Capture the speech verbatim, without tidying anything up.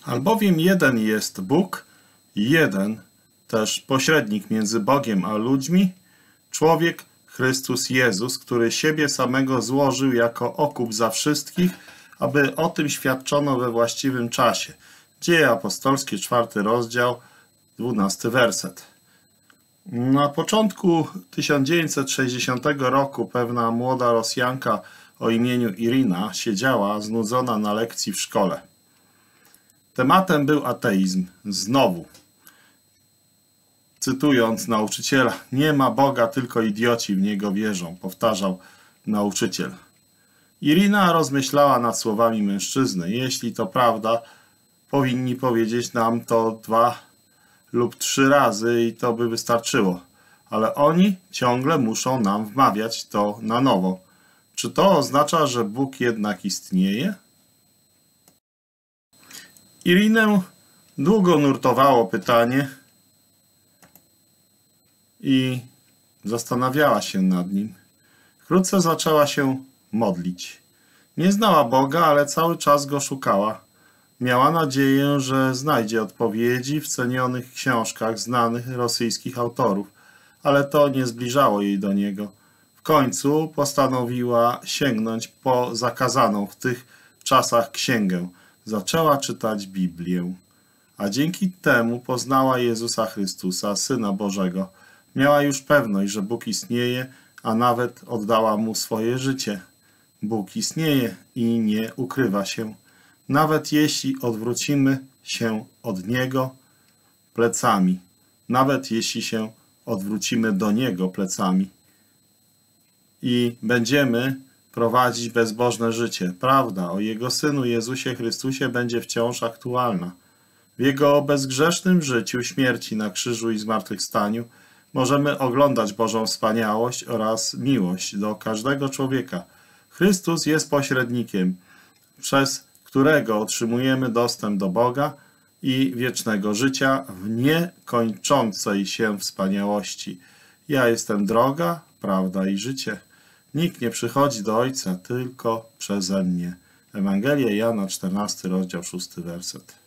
Albowiem jeden jest Bóg, jeden też pośrednik między Bogiem a ludźmi, człowiek Chrystus Jezus, który siebie samego złożył jako okup za wszystkich, aby o tym świadczono we właściwym czasie. Dzieje apostolskie, czwarty rozdział, dwunasty werset. Na początku tysiąc dziewięćset sześćdziesiątego roku pewna młoda Rosjanka o imieniu Irina siedziała znudzona na lekcji w szkole. Tematem był ateizm. Znowu, cytując nauczyciela, nie ma Boga, tylko idioci w Niego wierzą, powtarzał nauczyciel. Irina rozmyślała nad słowami mężczyzny. Jeśli to prawda, powinni powiedzieć nam to dwa lub trzy razy i to by wystarczyło. Ale oni ciągle muszą nam wmawiać to na nowo. Czy to oznacza, że Bóg jednak istnieje? Irinę długo nurtowało pytanie i zastanawiała się nad nim. Wkrótce zaczęła się modlić. Nie znała Boga, ale cały czas Go szukała. Miała nadzieję, że znajdzie odpowiedzi w cenionych książkach znanych rosyjskich autorów, ale to nie zbliżało jej do Niego. W końcu postanowiła sięgnąć po zakazaną w tych czasach księgę. Zaczęła czytać Biblię, a dzięki temu poznała Jezusa Chrystusa, Syna Bożego. Miała już pewność, że Bóg istnieje, a nawet oddała Mu swoje życie. Bóg istnieje i nie ukrywa się. Nawet jeśli odwrócimy się od Niego plecami, nawet jeśli się odwrócimy do Niego plecami i będziemy prowadzić bezbożne życie, prawda o Jego Synu Jezusie Chrystusie będzie wciąż aktualna. W Jego bezgrzesznym życiu, śmierci na krzyżu i zmartwychwstaniu możemy oglądać Bożą wspaniałość oraz miłość do każdego człowieka. Chrystus jest pośrednikiem, przez którego otrzymujemy dostęp do Boga i wiecznego życia w niekończącej się wspaniałości. Ja jestem droga, prawda i życie. Nikt nie przychodzi do Ojca tylko przeze mnie. Ewangelia Jana, czternasty rozdział, szósty werset.